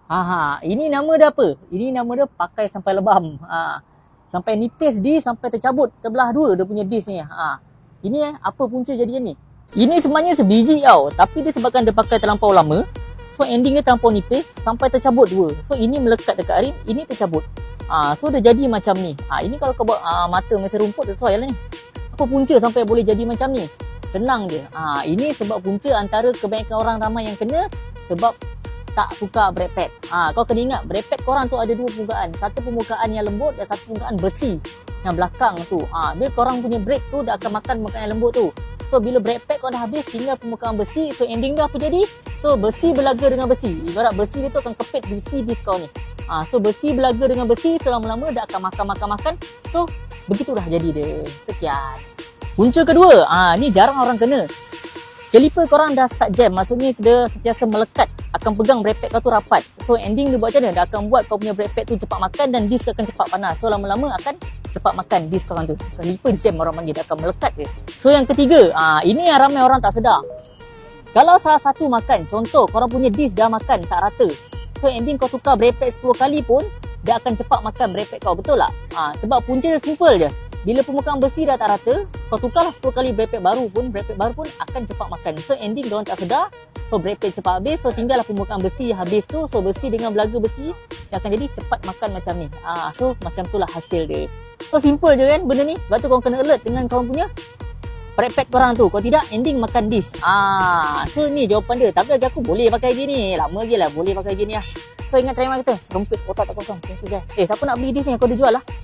Ini nama dia apa? Ini nama dia pakai sampai lebam. Sampai nipis sampai tercabut terbelah dua dia punya disk ni. Ini apa punca jadi ni? Ini sebenarnya sebiji tau, tapi dia sebabkan dia pakai terlampau lama, so ending dia terlampau nipis sampai tercabut dua. So ini melekat dekat rim, ini tercabut. So dia jadi macam ni. Ini kalau kau buat mata mesin rumput sesuai lah ni. Apa punca sampai boleh jadi macam ni? Senang je. Ini sebab punca antara kebanyakan orang ramai yang kena sebab tak tukar brake pad. Kau kena ingat brake pad korang tu ada dua permukaan. Satu permukaan yang lembut dan satu permukaan besi yang belakang tu. Bila korang punya brake tu dah akan makan permukaan yang lembut tu. So bila brake pad kau dah habis tinggal permukaan besi. So ending dia apa jadi? So besi berlaga dengan besi. Ibarat besi dia tu akan kepit besi disk kau ni. So besi berlaga dengan besi, selama-lama dia akan makan. So begitulah jadi dia. Sekian. Punca kedua, ni jarang orang kena. Kaliper korang dah start jam, maksudnya dia sentiasa melekat, akan pegang brake pad kau tu rapat. So ending dia buat macam mana? Dia akan buat kau punya brake pad tu cepat makan dan disk akan cepat panas. So lama-lama akan cepat makan disk korang tu. Kaliper jam orang panggil, dia akan melekat je. So yang ketiga, ini yang ramai orang tak sedar. Kalau salah satu makan, contoh korang punya disk dah makan tak rata. So ending kau tukar brake pad 10 kali pun dia akan cepat makan brake pad kau, betul tak? Sebab punca dia simple je. Bila permukaan besi dah tak rata, kau tukarlah 10 kali brake pad baru pun akan cepat makan. So ending diorang tak sedar, so brake pad cepat habis, so tinggallah permukaan besi habis tu. So besi dengan belaga besi dia akan jadi cepat makan macam ni. So macam itulah hasil dia. So simple je kan benda ni. Sebab tu korang kena alert dengan korang punya brake pad korang tu. Kalau tidak ending makan disk. So ni jawapan dia. Tapi bagi aku boleh pakai gini. Lama lagi lah boleh pakai gini lah. So ingat terima kata, rempit otak tak kosong. Thank you guys. Siapa nak beli disk ni? Kau ada jual lah.